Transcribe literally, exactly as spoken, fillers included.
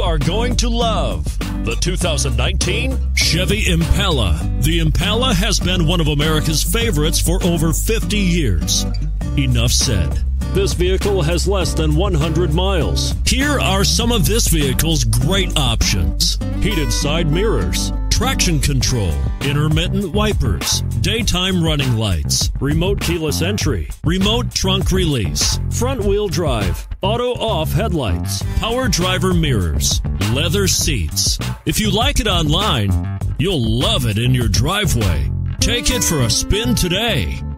are going to love the two thousand nineteen Chevy Impala. The Impala has been one of America's favorites for over fifty years. Enough said. This vehicle has less than one hundred miles. Here are some of this vehicle's great options: heated side mirrors, traction control, intermittent wipers, daytime running lights, remote keyless entry, remote trunk release, front wheel drive, auto off headlights, power driver mirrors, leather seats. If you like it online, you'll love it in your driveway. Take it for a spin today.